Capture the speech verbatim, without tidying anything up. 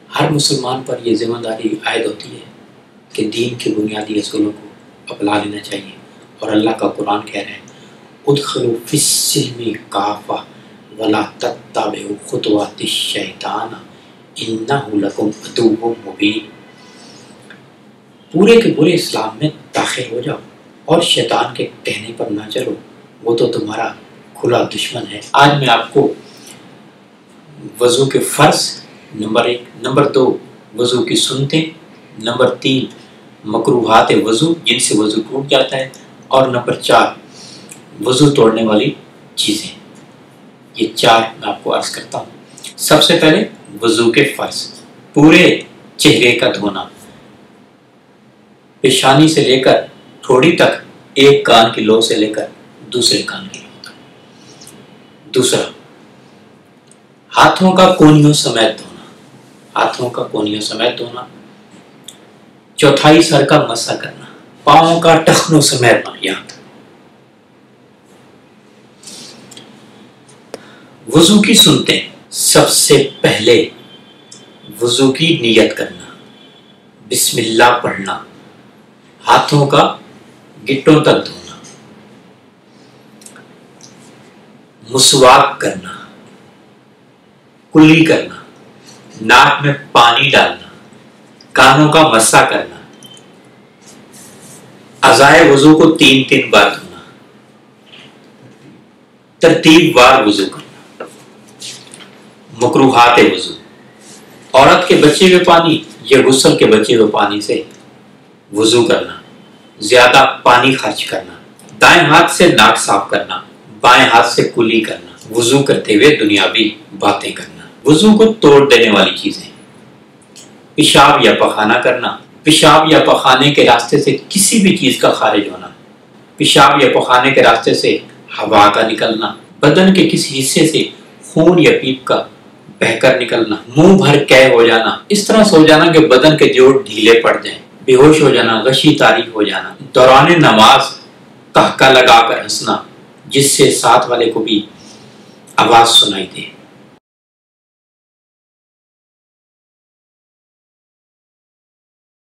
ہر مسلمان پر یہ ذمہ داری عائد ہوتی ہے کہ دین کے بنیادی اصولوں کو اپنا لینا چاہیے، اور اللہ کا قرآن کہہ رہے ہیں ادخلوا فی السلم کافہ ولا تتبعوا خطوات الشیطان انہ لکم عدو مبین۔ پورے کے پورے اسلام میں داخل ہو جاؤ اور شیطان کے کہنے پر نہ چلو، وہ تو تمہارا کھلا دشمن ہے۔ آج میں آپ کو وضو کے فرض نمبر ایک، نمبر دو وضو کی سنتیں، نمبر تین مکروہات وضو جن سے وضو ٹوٹ جاتا ہے، اور نمبر چار وضو توڑنے والی چیزیں، یہ چار میں آپ کو عرض کرتا ہوں۔ سب سے پہلے وضو کے فرض، پورے چہرے کا دھونا، پیشانی سے لے کر تھوڑی تک، ایک کان کی لو سے لے کر دوسرے کان کی لو تک۔ دوسرا ہاتھوں کا کونیوں سمیت دھونا، ہاتھوں کا کونیوں سمیت دھونا۔ چوتھائی سر کا مسح کرنا، پاؤں کا ٹخنوں سمیت دھونا یہاں تک۔ وضو کی سنتیں، سب سے پہلے وضو کی نیت کرنا، بسم اللہ پڑھنا، ہاتھوں کا گٹوں تک دھونا، مسواک کرنا، کلی کرنا، ناک میں پانی ڈالنا، کانوں کا مسح کرنا، اعضائے وضو کو تین تین بار دھونا، ترتیب وار وضو کرنا۔ مکروہات وضو، عورت کے بچے ہوئے پانی یا غسل کے بچے ہوئے پانی سے وضو کرنا، زیادہ پانی خرچ کرنا، دائیں ہاتھ سے ناک صاف کرنا، بائیں ہاتھ سے کلی کرنا، وضو کرتے ہوئے دنیاوی باتیں کرنا، وضو کو توڑ دینے والی چیزیں، پیشاب یا پخانہ کرنا، پیشاب یا پخانے کے راستے سے کسی بھی چیز کا خارج ہونا، پیشاب یا پخانے کے راستے سے ہوا کا نکلنا، بدن کے کسی حصے سے خون یا پیپ کا بہہ کر نکلنا، منہ بھر قے ہو جانا، اس طرح سو جانا کہ بدن کے جوڑ ڈھیلے پڑ جائیں، بے ہوش ہو جانا، غشی طاری ہو جانا، دوران نماز کہکہ لگا کر ہنسنا جس سے ساتھ والے کو بھی آواز سنائی دے۔